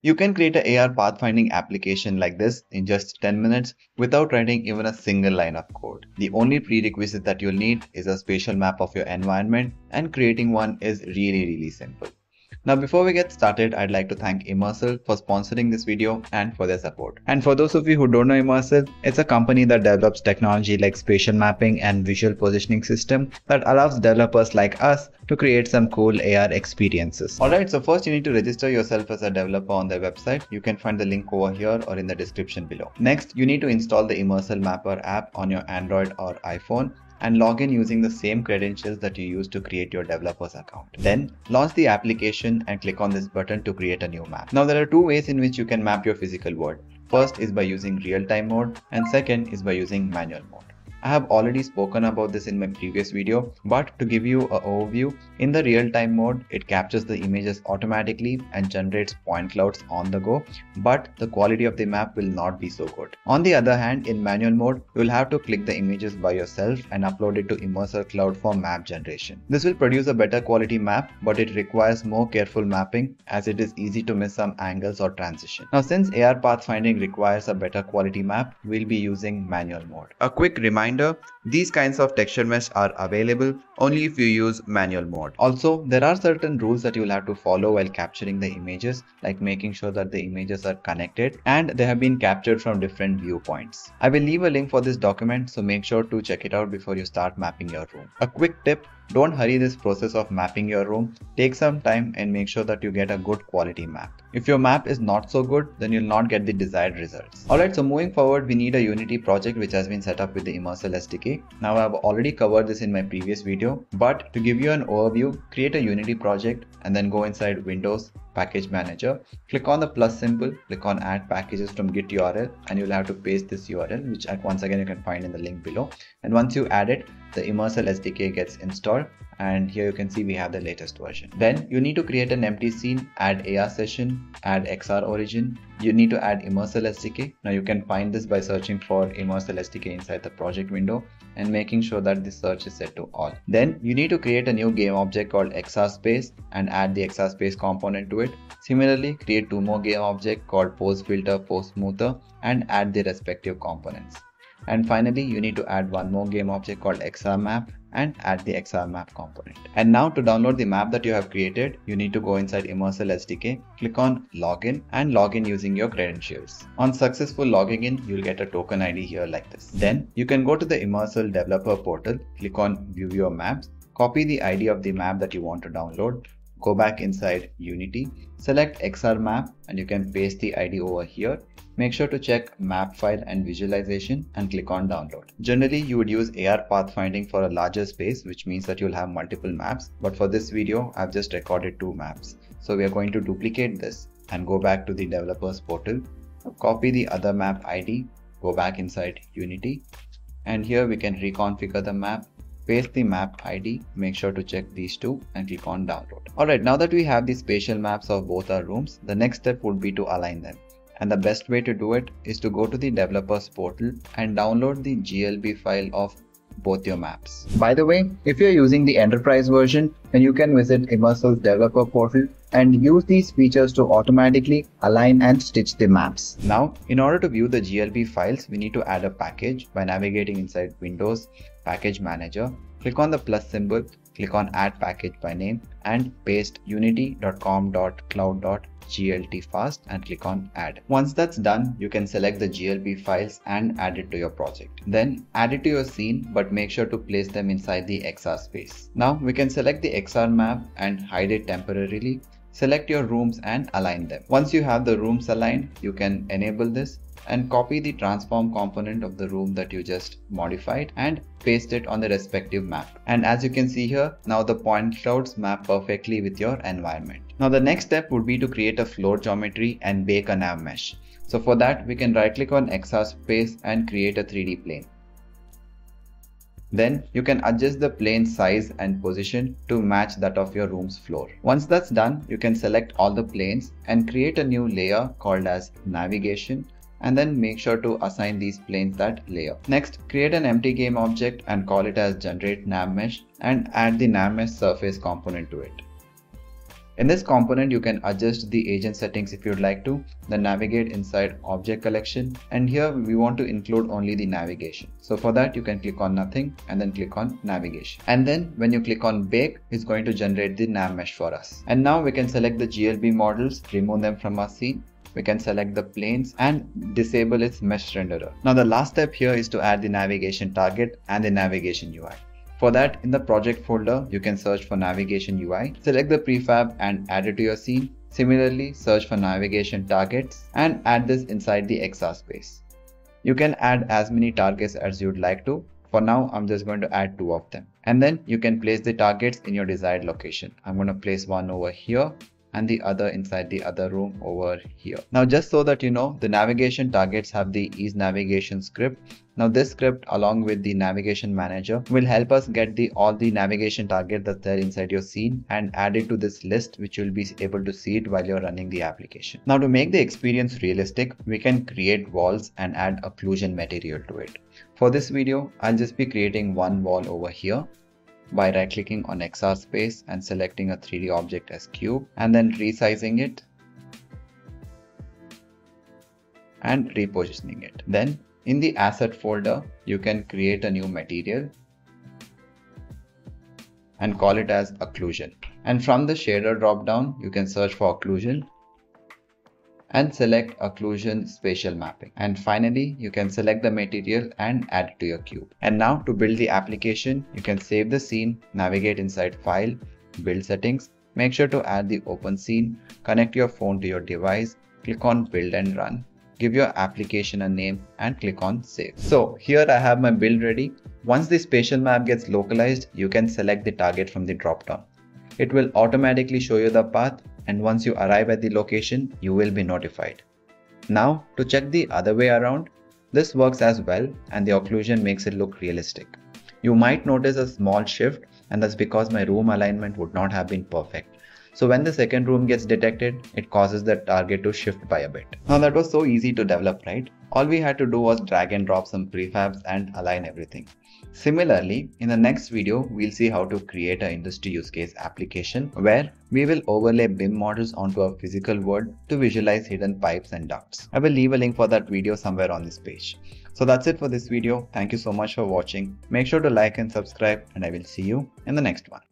You can create an AR pathfinding application like this in just 10 minutes without writing even a single line of code. The only prerequisite that you'll need is a spatial map of your environment, and creating one is really simple. Now before we get started, I'd like to thank Immersal for sponsoring this video and for their support. And for those of you who don't know Immersal, it's a company that develops technology like spatial mapping and visual positioning system that allows developers like us to create some cool AR experiences. Alright, so first you need to register yourself as a developer on their website. You can find the link over here or in the description below. Next, you need to install the Immersal Mapper app on your Android or iPhone and log in using the same credentials that you used to create your developer's account. Then launch the application and click on this button to create a new map. Now there are two ways in which you can map your physical world. First is by using real-time mode and second is by using manual mode. I have already spoken about this in my previous video, but to give you an overview, in the real-time mode, it captures the images automatically and generates point clouds on the go, but the quality of the map will not be so good. On the other hand, in manual mode, you will have to click the images by yourself and upload it to Immersal Cloud for map generation. This will produce a better quality map, but it requires more careful mapping as it is easy to miss some angles or transition. Now since AR pathfinding requires a better quality map, we'll be using manual mode. A quick reminder, these kinds of texture mesh are available only if you use manual mode. Also, there are certain rules that you'll have to follow while capturing the images, like making sure that the images are connected and they have been captured from different viewpoints. I will leave a link for this document, so make sure to check it out before you start mapping your room. A quick tip: don't hurry this process of mapping your room. Take some time and make sure that you get a good quality map. If your map is not so good, then you'll not get the desired results. Alright, so moving forward, we need a Unity project which has been set up with the Immersal SDK. Now I've already covered this in my previous video, but to give you an overview, create a Unity project and then go inside Windows, Package Manager, click on the plus symbol, click on Add Packages from Git URL, and you'll have to paste this URL, which once again you can find in the link below. And once you add it, the Immersal SDK gets installed, and here you can see we have the latest version. Then you need to create an empty scene, add AR session, add XR origin. You need to add Immersal SDK. Now you can find this by searching for Immersal SDK inside the project window and making sure that the search is set to all. Then you need to create a new game object called XR Space and add the XR Space component to it. Similarly, create two more game objects called Pose Filter, Pose Smoother, and add the respective components. And finally, you need to add one more game object called XR Map and add the XR Map component. And now to download the map that you have created, you need to go inside Immersal SDK, click on Login and log in using your credentials. On successful logging in, you'll get a token ID here like this. Then you can go to the Immersal Developer Portal, click on View Your Maps, copy the ID of the map that you want to download, go back inside Unity, select XR Map and you can paste the ID over here. Make sure to check Map File and Visualization and click on Download. Generally, you would use AR pathfinding for a larger space, which means that you'll have multiple maps. But for this video, I've just recorded 2 maps. So we are going to duplicate this and go back to the developers portal. Copy the other map ID, go back inside Unity, and here we can reconfigure the map. Paste the map ID, make sure to check these two and click on Download. Alright, now that we have the spatial maps of both our rooms, the next step would be to align them. And the best way to do it is to go to the developers portal and download the GLB file of both your maps. By the way, if you're using the enterprise version, then you can visit Immersal's developer portal and use these features to automatically align and stitch the maps. Now, in order to view the GLB files, we need to add a package by navigating inside Windows, Package Manager, click on the plus symbol, click on Add Package by Name and paste unity.com.cloud.gltfast and click on Add. Once that's done, you can select the GLB files and add it to your project. Then add it to your scene, but make sure to place them inside the XR space. Now we can select the XR map and hide it temporarily. Select your rooms and align them. Once you have the rooms aligned, you can enable this and copy the transform component of the room that you just modified and paste it on the respective map. And as you can see here, now the point clouds map perfectly with your environment. Now the next step would be to create a floor geometry and bake a Nav Mesh. So for that, we can right click on XR space and create a 3D plane. Then you can adjust the plane size and position to match that of your room's floor. Once that's done, you can select all the planes and create a new layer called as navigation, and then make sure to assign these planes that layer. Next, create an empty game object and call it as generate Nav Mesh and add the Nav Mesh surface component to it. In this component, you can adjust the agent settings if you'd like to, then navigate inside object collection, and here we want to include only the navigation. So for that, you can click on nothing and then click on navigation. And then when you click on bake, it's going to generate the Nav Mesh for us. And now we can select the GLB models, remove them from our scene. We can select the planes and disable its mesh renderer. Now the last step here is to add the navigation target and the navigation UI. For that, in the project folder, you can search for navigation UI, select the prefab and add it to your scene. Similarly, search for navigation targets and add this inside the XR space. You can add as many targets as you'd like to. For now, I'm just going to add 2 of them. And then you can place the targets in your desired location. I'm going to place one over here and the other inside the other room over here. Now just so that you know, the navigation targets have the ease navigation script. Now this script along with the navigation manager will help us get all the navigation target that's there inside your scene and add it to this list, which you'll be able to see it while you're running the application. Now to make the experience realistic, we can create walls and add occlusion material to it. For this video, I'll just be creating one wall over here by right-clicking on XR space and selecting a 3D object as cube and then resizing it and repositioning it. Then in the asset folder, you can create a new material and call it as occlusion. And from the shader drop-down, you can search for occlusion and select occlusion spatial mapping. And finally, you can select the material and add it to your cube. And now to build the application, you can save the scene, navigate inside File, Build Settings, make sure to add the open scene, connect your phone to your device, click on Build and Run, give your application a name and click on Save. So here I have my build ready. Once the spatial map gets localized, you can select the target from the drop-down. It will automatically show you the path, and once you arrive at the location, you will be notified. Now, to check the other way around, this works as well and the occlusion makes it look realistic. You might notice a small shift, and that's because my room alignment would not have been perfect. So when the second room gets detected, it causes the target to shift by a bit. Now that was so easy to develop, right? All we had to do was drag and drop some prefabs and align everything. Similarly, in the next video, we'll see how to create an industry use case application where we will overlay BIM models onto a physical world to visualize hidden pipes and ducts. I will leave a link for that video somewhere on this page. So that's it for this video. Thank you so much for watching. Make sure to like and subscribe, and I will see you in the next one.